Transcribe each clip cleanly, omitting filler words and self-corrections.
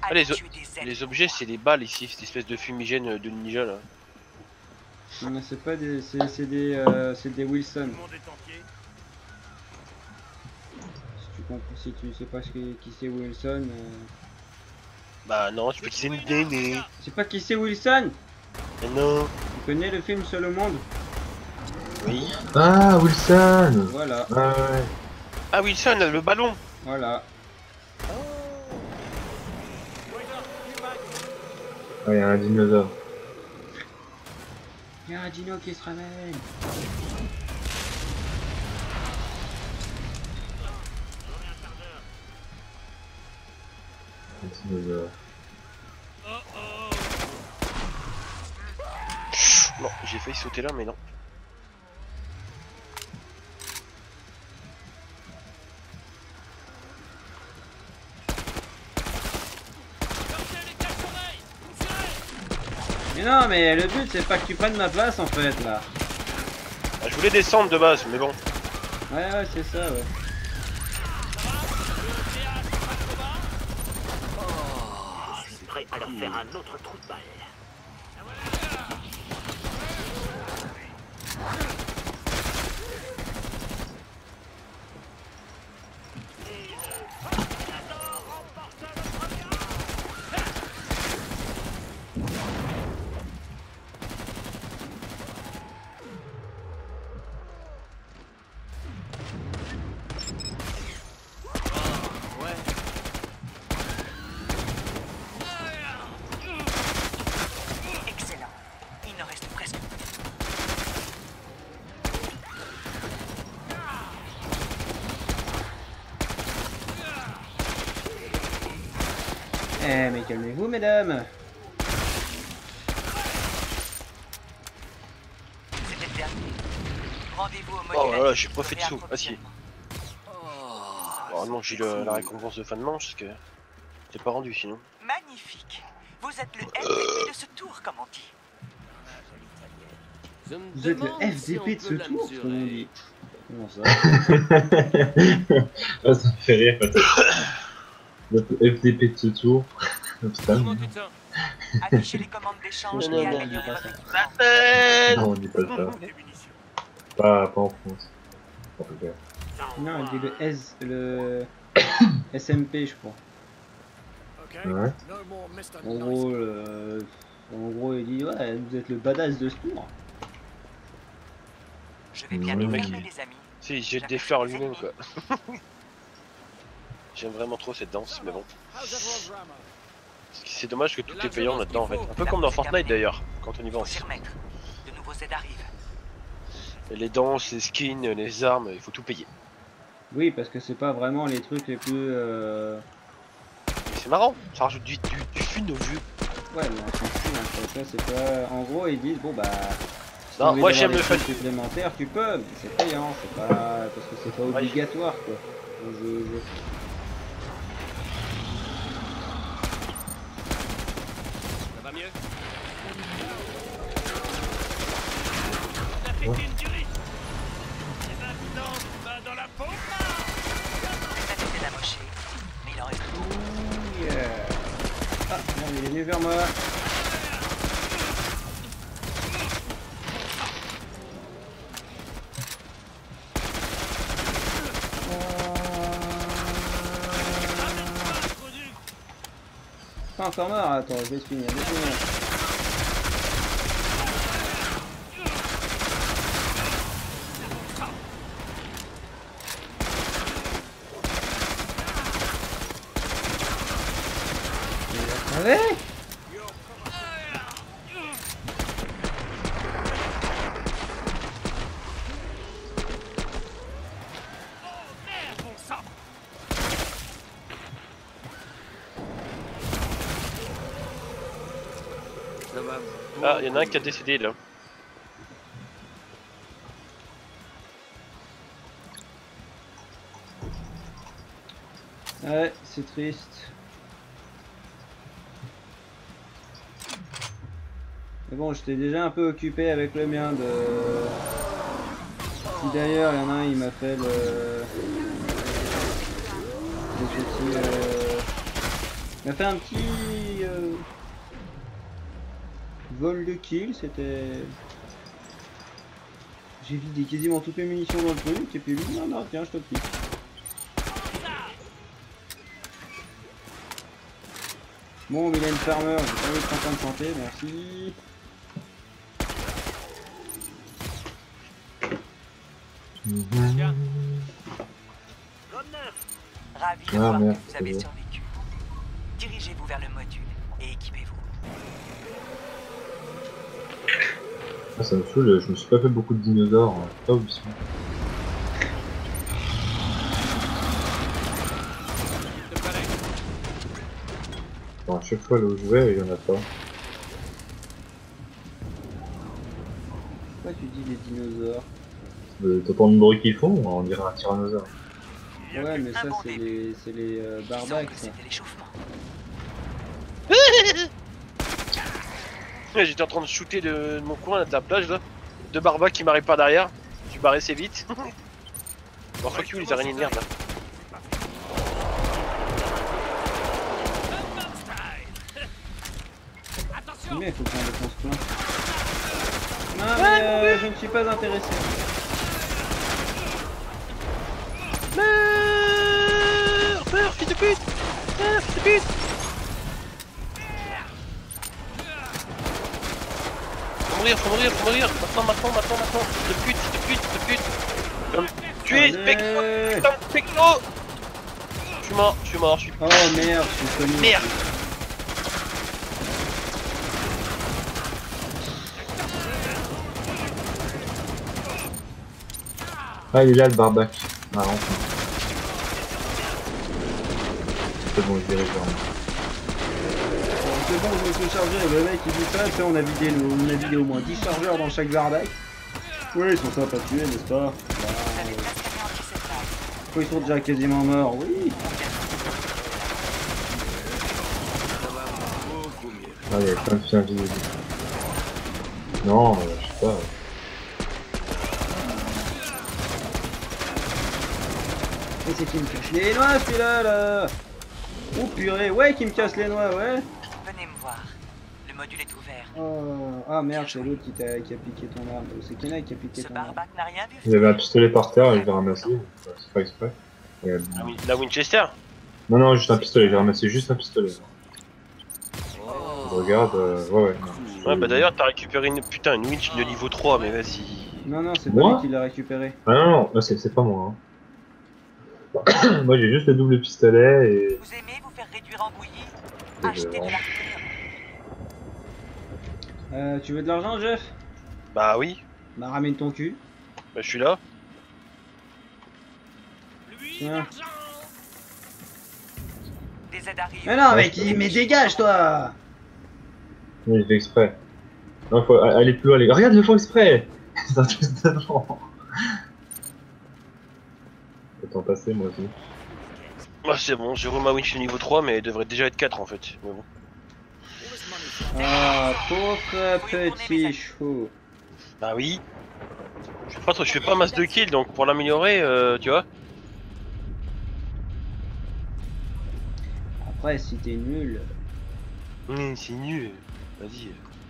Ah, les objets, c'est des balles ici, cette espèce de fumigène de ninja là. Non, c'est pas des. C'est des Wilson. Si tu sais pas qui c'est Wilson. Bah non, tu peux qui c'est Néné. Tu sais pas qui c'est Wilson? Mais non. Tu connais le film Seul au monde? Oui. Ah, Wilson. Voilà. Ah ouais. Ah Wilson, le ballon. Voilà. Ah, il y a un dinosaure. Il y a un dino qui se ramène. Un dinosaure. Non, j'ai failli sauter là, mais non. Mais non, mais le but c'est pas que tu prennes ma place en fait là. Ah, je voulais descendre de base, mais bon. Ouais, c'est ça, ouais. Je suis prêt à leur faire un autre trou de balle. Eh, mais calmez-vous, mesdames. C'était le dernier. Rendez-vous au Oh module. là là, j'ai pas fait de saut. Ah si. Oh non, j'ai la récompense de fin de manche, parce que t'es pas rendu sinon. Magnifique. Vous êtes le MVP de ce tour, comme on dit. Vous êtes le FDP de ce tour, comme on dit. Comment ça? Ah, ça me fait rire peut-être. Notre FDP de ce tour. Putain. Affichez les commandes d'échange Non, et non, non, améliorez pas votre ça. équipement. Non, on dit pas ça. Pas en France. En tout cas. Non, il dit le SMP, je crois. Ouais. En gros, il dit ouais, vous êtes le badass de ce tour. Je vais bientôt Le mec, fermer, les amis. Si, il jette des fleurs lui-même quoi. J'aime vraiment trop cette danse, mais bon. C'est dommage que tout est payant là-dedans en fait. Un peu comme dans Fortnite d'ailleurs, quand on y va Faut en s'y remettre. De nouveaux aides arrivent. les danses, les skins, les armes, il faut tout payer. Oui, parce que c'est pas vraiment les trucs les plus. Mais c'est marrant, ça rajoute du fun au jeu. Ouais, mais on s'en fout, en fait. Ça, c'est pas. En gros, ils disent bon bah. Si Non, tu veux moi avoir j'aime des le fun. trucs supplémentaires, tu peux, mais c'est payant, c'est pas. Parce que c'est pas Ouais. obligatoire quoi. Ça va mieux? Peut-être était d'amocher, mais il en reste trop. Yeah. Ah, non, il est venu vers moi. Pas encore mort, attends, je vais finir, Allez! Ah, il y en a un qui a décédé là. Ouais, c'est triste. Mais bon, j'étais déjà un peu occupé avec le mien de... Si d'ailleurs, il y en a un, il m'a fait le... Il a fait un petit vol de kill, c'était... J'ai vidé quasiment toutes mes munitions dans le truc et puis lui, non, non, tiens, je te pique. Bon, Mylène Farmer, j'ai pas envie de 30 ans de santé, merci. Ravi de Ah, voir merde, que vous avez c'est survécu. Dirigez-vous vers le module et équipez-vous. Ah, ça me saoule, je me suis pas fait beaucoup de dinosaures, hein. Pas où ils sont. Bon, à chaque fois là où je vais, il y en a pas. Pourquoi tu dis les dinosaures? T'entends le bruit qu'ils font, on dirait un tyrannosaure. Ouais, mais ça, Un bon c'est début. les Disons barbaques, que ça. c'était l'échauffement. Ouais, j'étais en train de shooter de mon coin là, de la plage là. Deux barbacs qui m'arrivent par derrière. Je barrais assez vite. Bon, fuck you les araignées de merde là. Mais il faut qu'on défonce plein. Non, mais je ne suis pas intéressé. Meurs, fils de pute! Meurs, fils de pute! Faut mourir! Maintenant! Fils de pute! Comme tuer Spectro! Allez. Putain, Spectro! Je suis mort, je suis... Oh merde, je suis connu. Merde. Ah, il est là le barbac. Marrant. C'est bon, je dirige vers moi. C'est bon, je me suis chargé. Le mec il dit ça, tu sais, on a vidé au moins 10 chargeurs dans chaque barbac. Oui, ils sont sympas à tuer, n'est-ce pas? Vous avez presque anéanti cette base. Ils sont déjà quasiment morts, oui. Ah, il y a plein de filles invisibles. Non, je sais pas. Et c'est qui me cache les noix celui-là là. Oh purée, ouais qui me casse les noix, ouais. Venez me voir. Le module est ouvert. Oh, ah merde, c'est l'autre qui a piqué ton arme. C'est Kena qui a piqué Ce ton arme. barbac n'a rien vu. Il y avait un pistolet par terre et je l'ai ramassé. C'est pas exprès. Et, La Winchester? non, juste un pistolet, j'ai ramassé juste un pistolet. Je regarde, ouais. Ouais, bah d'ailleurs, t'as récupéré une winch de niveau 3, mais vas-y. Non, c'est Moi pas lui qui l'a récupéré. Ah non, c'est pas moi. Hein. Moi j'ai juste le double pistolet et. Vous aimez vous faire réduire en bouillie? Et Achetez de je- l'armure. Tu veux de l'argent, Jeff? Bah oui, Bah ramène ton cul. bah je suis là. Tiens. Des aides arrivent. Mais non, mec, mais dégage toi. Oui, j'ai fait exprès. Non, faut aller plus loin, les gars. Regarde, le font exprès. C'est un truc d'avant. Autant passer, moi aussi. Bah c'est bon, j'ai ma winch de niveau 3, mais elle devrait déjà être 4 en fait. Mais bon. Ah, pauvre petit chou. Bah oui. Je fais pas masse de kills, donc pour l'améliorer, tu vois. Après, si t'es nul. C'est nul. Vas-y.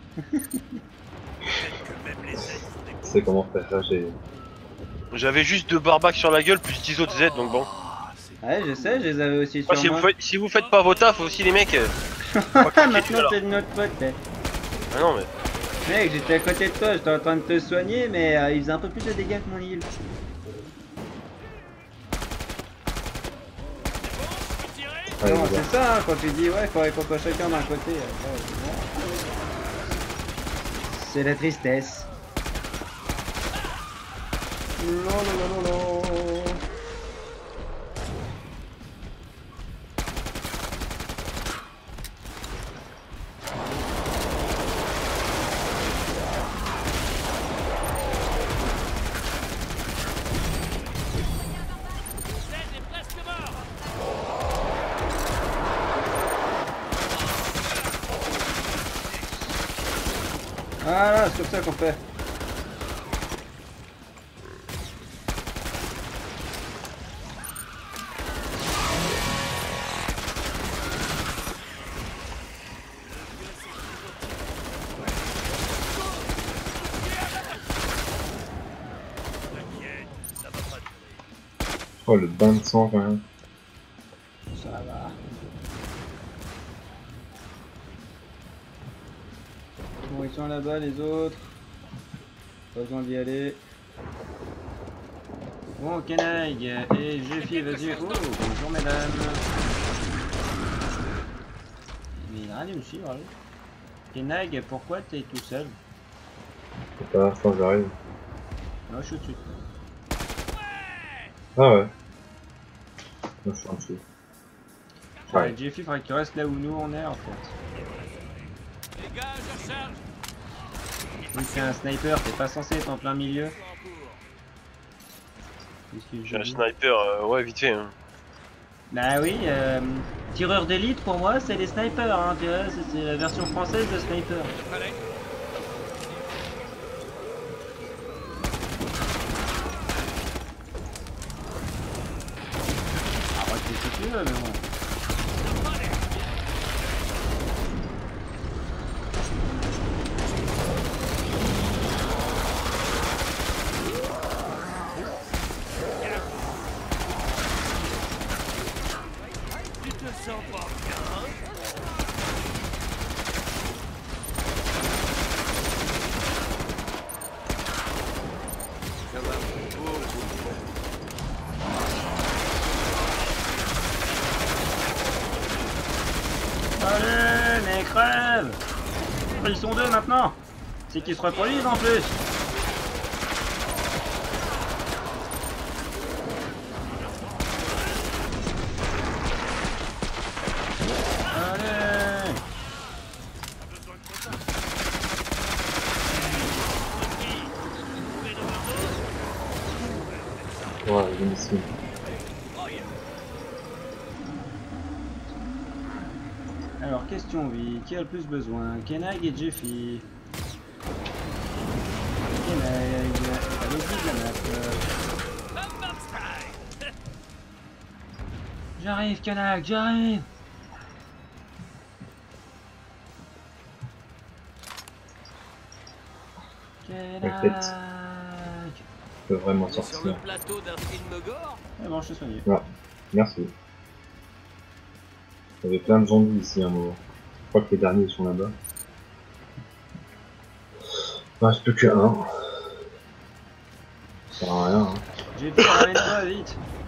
C'est comment faire ça, j'ai. J'avais juste 2 barbacs sur la gueule, plus 10 autres Z, donc bon. Ouais, je sais, je les avais aussi Moi, sur moi. si vous faites pas vos tafs aussi, les mecs. Maintenant, c'est de notre pote. Ah non, mais. Mec, j'étais à côté de toi, j'étais en train de te soigner, mais il faisait un peu plus de dégâts que mon heal. Allez, Non, les gars. c'est ça, hein, quand tu dis ouais, faudrait qu'on soit chacun d'un côté. C'est la tristesse. Non. Voilà, c'est comme ça qu'on fait. Oh le bain de sang quand même. Ça va. Bon, ils sont là-bas les autres. Pas besoin d'y aller. Bon, Kenag et Jeffy, vas-y. Oh, bonjour mesdames. Mais il a rien de me suivre, lui. Kenag, pourquoi t'es tout seul? C'est pas l'instant j'arrive. Moi, je suis au-dessus. Ah ouais. Moi je suis en dessous. Ouais. Jeffy, il faudrait que tu restes là où nous on est en fait. Les gars, je recharge. Oui, c'est un sniper, t'es pas censé être en plein milieu. Qu'est-ce que J'ai un dis sniper, ouais, vite fait. Hein. Bah oui, tireur d'élite pour moi c'est les snipers, hein, tu vois, c'est la version française de sniper. Ah bah c'est ce que tu veux, mais bon. Tu te sens pas bien? Ça va beaucoup. Allez, mais crève! Ils sont deux maintenant! C'est qu'ils se reproduisent en plus! Allez! Ouais, j'ai mis ici. Alors, question vie, qui a le plus besoin? Kenag et Jeffy. Kenag, à l'autre bout de la map. J'arrive, Kenag, j'arrive! Kenag! Je peux vraiment On est sur le sortir. plateau d'un film gore. C'est bon, je suis soigné. Merci. Il y avait plein de zombies ici à un moment. Je crois que les derniers sont là-bas. Il reste plus que un. Ça sert à rien. Hein. Jeffy, ramène-toi vite!